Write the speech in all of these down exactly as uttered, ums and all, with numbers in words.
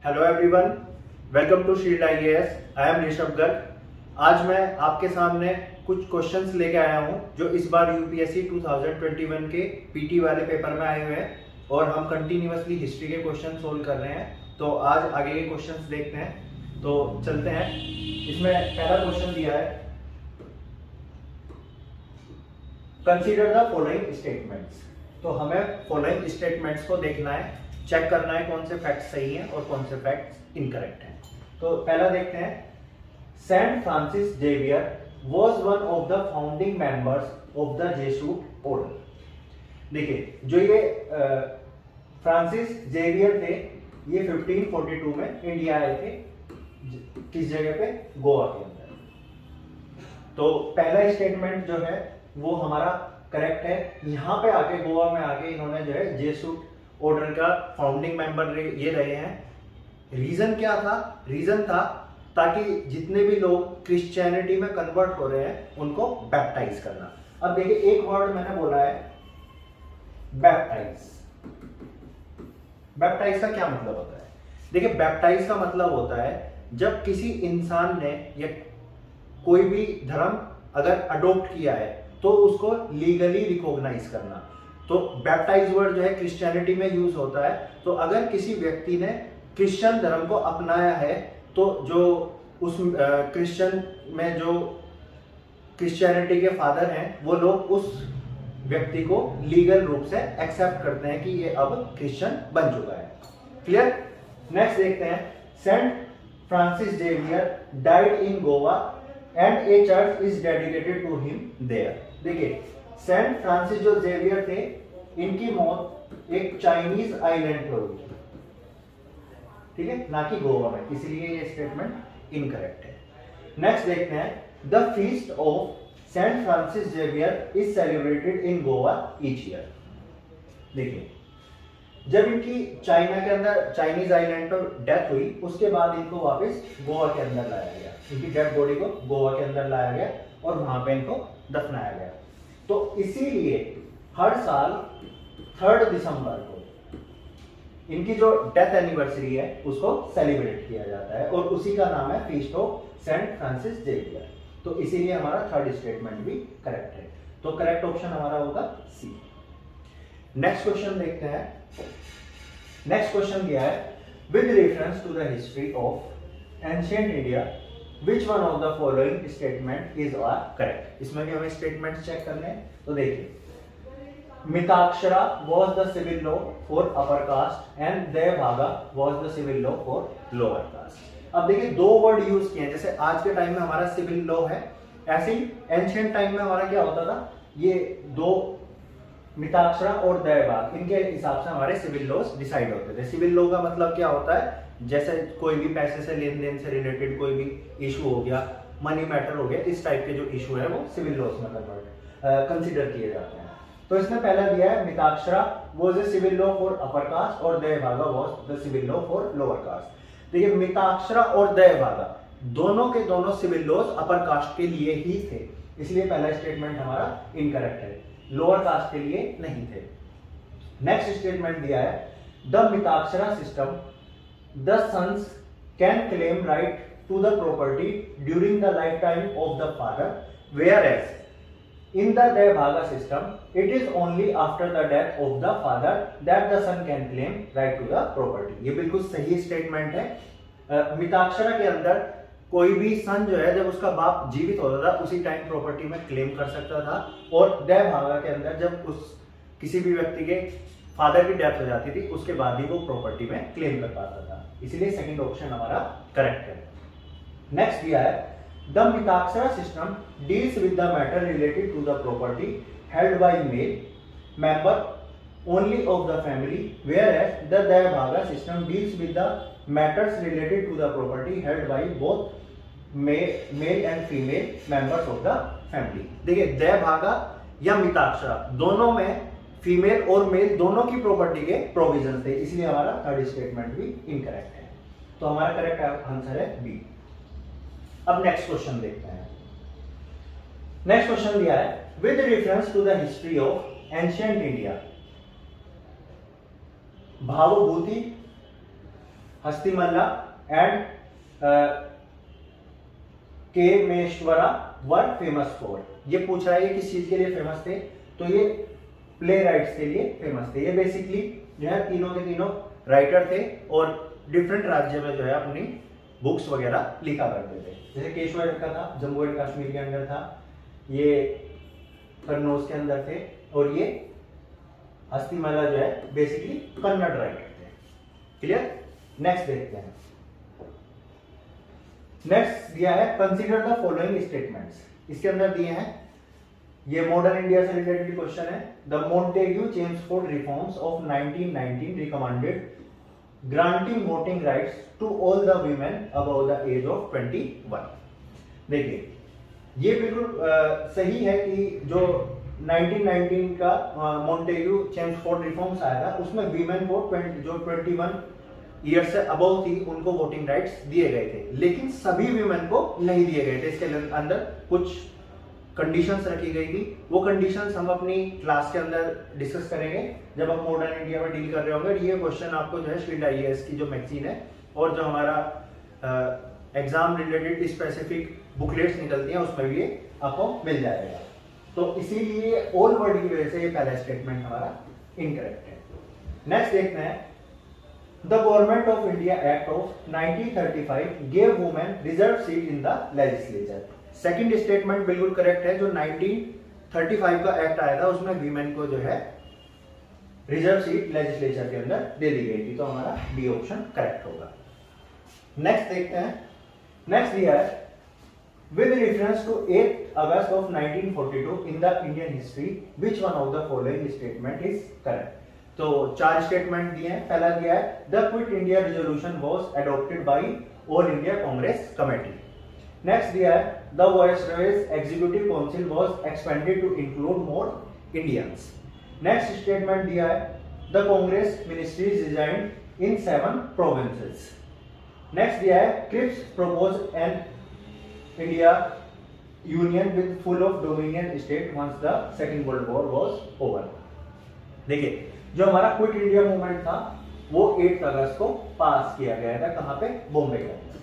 Hello everyone, welcome to Shield I A S. I am Rishabh Garg. आज मैं आपके सामने कुछ क्वेश्चंस लेके आया हूं जो इस बार यूपीएससी दो हज़ार इक्कीस के पीटी वाले पेपर में आए हुए हैं और हम कंटिन्यूअसली हिस्ट्री के क्वेश्चन सोल्व कर रहे हैं। तो आज आगे के क्वेश्चंस देखते हैं, तो चलते हैं। इसमें पहला क्वेश्चन दिया है, कंसीडर द फॉलोइंग स्टेटमेंट्स। तो हमें फॉलोइंग स्टेटमेंट्स को देखना है, चेक करना है कौन से फैक्ट्स सही हैं और कौन से फैक्ट्स इनकरेक्ट हैं। तो पहला देखते हैं, Saint Francis Xavier was one of the founding members of the Jesuit order. देखिए, जो ये फ्रांसिस जेवियर थे, ये पंद्रह सौ बयालीस में इंडिया आए थे। किस जगह पे? गोवा के अंदर। तो पहला स्टेटमेंट जो है वो हमारा करेक्ट है। यहां पे आके, गोवा में आके इन्होंने जो है जेसूट ऑर्डर का फाउंडिंग मेंबर ये रहे हैं। रीजन क्या था? रीजन था ताकि जितने भी लोग क्रिश्चियनिटी में कन्वर्ट हो रहे हैं उनको बैप्टाइज करना। अब देखिए, एक वर्ड मैंने बोला है बैप्टाइज। बैप्टाइज का क्या मतलब होता है? देखिए, बैप्टाइज का मतलब होता है जब किसी इंसान ने या कोई भी धर्म अगर अडॉप्ट किया है तो उसको लीगली रिकॉग्नाइज करना। तो बैप्टाइज वर्ड जो है क्रिश्चियनिटी में यूज होता है। तो अगर किसी व्यक्ति ने क्रिश्चियन धर्म को अपनाया है तो जो उस क्रिश्चियन में जो क्रिश्चियनिटी के फादर हैं वो लोग उस व्यक्ति को लीगल रूप से एक्सेप्ट करते हैं कि ये अब क्रिश्चियन बन चुका है। क्लियर? नेक्स्ट देखते हैं, Saint Francis Xavier died in Goa and a church is dedicated to him there. देखिए, सेंट फ्रांसिस जो जेवियर थे, इनकी मौत एक चाइनीज आइलैंड पर हुई, ठीक है, ना कि गोवा में, इसलिए ये स्टेटमेंट इनकरेक्ट है। नेक्स्ट देखते हैं, the feast of Saint Francis Xavier is celebrated in Goa each year. देखिए, जब इनकी चाइना के अंदर चाइनीज आइलैंड पर डेथ हुई, उसके बाद इनको वापस गोवा के अंदर लाया गया। इनकी डेड बॉडी को गोवा के अंदर लाया गया और वहां पे इनको दफनाया गया। तो इसीलिए हर साल थर्ड दिसंबर को इनकी जो डेथ एनिवर्सरी है उसको सेलिब्रेट किया जाता है और उसी का नाम है feast of Saint Francis Xavier. तो इसीलिए हमारा थर्ड स्टेटमेंट भी करेक्ट है। तो करेक्ट ऑप्शन हमारा होगा सी। नेक्स्ट क्वेश्चन देखते हैं। नेक्स्ट क्वेश्चन दिया है, with reference to the history of ancient India Which one of the following statement is are correct? इसमें भी हमें स्टेटमेंट चेक करने हैं। तो देखिए, Mitakshara was the civil law for upper caste and देवभागा was the civil law for lower caste। अब देखिए, दो वर्ड यूज किए हैं। जैसे आज के टाइम में हमारा सिविल लॉ है, ऐसे ही एंशिएंट टाइम में हमारा क्या होता था, ये दो मिताक्षरा और देवभाग, इनके हिसाब से हमारे सिविल लॉज डिसाइड होते थे। सिविल लॉ का मतलब क्या होता है, जैसे कोई भी पैसे से लेन देन से रिलेटेड कोई भी इशू हो गया, मनी मैटर हो गया, इस टाइप के जो इशू है वो सिविल लॉस में कन्वर्ट कंसीडर किए जाते हैं। तो इसमें पहला दिया है, Mitakshara was a civil law for upper caste और Devabhaga was the civil law for lower caste. देखिए, मिताक्षरा और देवभागा दोनों के दोनों सिविल लॉज अपर कास्ट के लिए ही थे, इसलिए पहला स्टेटमेंट हमारा इनकरेक्ट है, लोअर कास्ट के लिए नहीं थे। नेक्स्ट स्टेटमेंट दिया है, the Mitakshara system the sons can claim right to the property during the lifetime of the father, whereas in the Devbhaga system it is only after the death of the father that the son can claim right to the property। ये बिल्कुल सही statement है। uh, Mitakshara के अंदर कोई भी सन जो है, जब उसका बाप जीवित होता था उसी टाइम प्रॉपर्टी में क्लेम कर सकता था, और देवभागा के अंदर जब उस किसी भी व्यक्ति के फादर की डेथ हो जाती थी उसके बाद ही वो प्रॉपर्टी में क्लेम कर पाता था। इसलिए सेकंड ऑप्शन हमारा करेक्ट है। नेक्स्ट दिया है, the Mitakshara system deals with the matter related to the property held by male member only of the family, whereas the Devabhaga system deals with the matters related to the property held by both male and female members of the family. देखिए, देवभागा या मिताक्षरा दोनों में female और mail दोनों की property के provision थे, इसलिए हमारा थर्ड स्टेटमेंट भी इनकरेक्ट है। तो हमारा करेक्ट आंसर है बी। अब नेक्स्ट क्वेश्चन देखते हैं। नेक्स्ट क्वेश्चन दिया है, with reference to the history of ancient India Bhavabhuti Hastimalla and Kshemeshvara were famous for. ये पूछ रहा है ये किस चीज के लिए फेमस थे, तो ये प्ले राइट्स के लिए फेमस थे। ये बेसिकली जो है तीनों के तीनों राइटर थे और डिफरेंट राज्य में जो है अपनी बुक्स वगैरह लिखा करते थे। जैसे केशवर का था जम्मू एंड कश्मीर के अंदर था, ये कन्नौज के अंदर थे, और ये हस्तिमल्ला जो है बेसिकली कन्नड़ राइटर थे। क्लियर? नेक्स्ट देखते हैं। नेक्स्ट दिया है कंसीडर द फॉलोइंग स्टेटमेंट्स। इसके अंदर दिए हैं, ये मॉडर्न इंडिया से रिलेटेड क्वेश्चन है। The Montagu Chelmsford reforms of nineteen nineteen recommended granting voting rights to all the women above the age of twenty one. देखिए ये बिल्कुल सही है कि जो नाइनटीन नाइनटीन का मोंटेग्यू चेम्सफोर्ड रिफॉर्म्स आया था उसमें वीमेन को ट्वेंटी जो ट्वेंटी वन ईयर से अबव थी उनको वोटिंग राइट्स दिए गए थे, लेकिन सभी वीमेन को नहीं दिए गए थे। इसके अंदर कुछ कंडीशंस रखी गई थी। वो कंडीशंस हम अपनी क्लास के अंदर डिस्कस करेंगे जब हम मॉडर्न इंडिया में डील कर रहे होंगे। ये क्वेश्चन आपको जो है शील्ड आईएएस की जो मैगजीन है और जो हमारा एग्जाम रिलेटेड स्पेसिफिक बुकलेट्स निकलती हैं उसमें भी ये आपको मिल जाएगा। तो इसीलिए ऑल वर्ड की वजह से ये पहला स्टेटमेंट हमारा इनकरेक्ट है। नेक्स्ट देखते हैं, the government of India act of nineteen thirty five gave women reserve seat in the legislature. Second statement बिल्कुल करेक्ट है। जो नाइनटीन थर्टी फाइव का एक्ट आया था उसमें वीमेन को जो है रिजर्व सीट लेजिस्लेचर के अंदर दे दी गई थी, तो हमारा डी ऑप्शन करेक्ट होगा। नेक्स्ट देखते हैं। नेक्स्ट दिया है, with reference to eighth August of nineteen forty-two in the Indian history, which one of the following statement is correct? तो चार स्टेटमेंट दिए हैं। पहला दिया है, the quit India resolution was adopted by all India Congress committee. Next दिया है, the viceroy's executive council was expanded to include more Indians. Next statement दिया है, the Congress ministries resigned in seven provinces. Next दिया है, Cripps propose an India union with full of dominion state once the second world war was over. देखिए जो हमारा quit India movement था वो eight अगस्त को पास किया गया था, कहां पे? बॉम्बे के अंदर।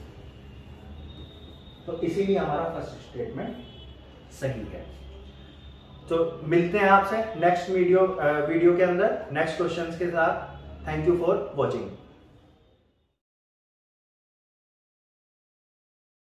तो इसीलिए हमारा फर्स्ट स्टेटमेंट सही है। तो मिलते हैं आपसे नेक्स्ट वीडियो वीडियो के अंदर नेक्स्ट क्वेश्चंस के साथ। Thank you for watching.